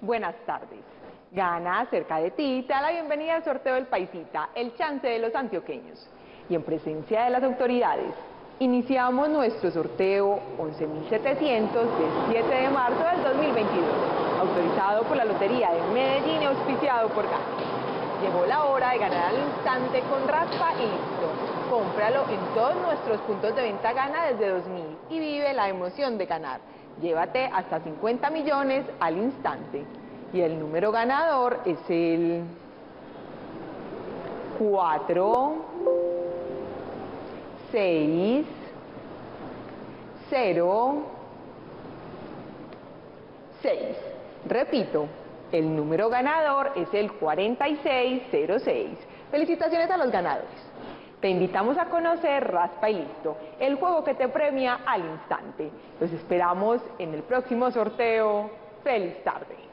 Buenas tardes. Gana cerca de ti te da la bienvenida al sorteo del Paisita, el chance de los antioqueños. Y en presencia de las autoridades, iniciamos nuestro sorteo 11.700 del 7 de marzo del 2022, autorizado por la Lotería de Medellín y auspiciado por Gana. Llegó la hora de ganar al instante con raspa y listo. Cómpralo en todos nuestros puntos de venta Gana desde 2000 y vive la emoción de ganar. Llévate hasta 50 millones al instante. Y el número ganador es el 4, 6, 0, 6. Repito, el número ganador es el 4606. Felicitaciones a los ganadores. Te invitamos a conocer Raspa y Listo, el juego que te premia al instante. Los esperamos en el próximo sorteo. ¡Feliz tarde!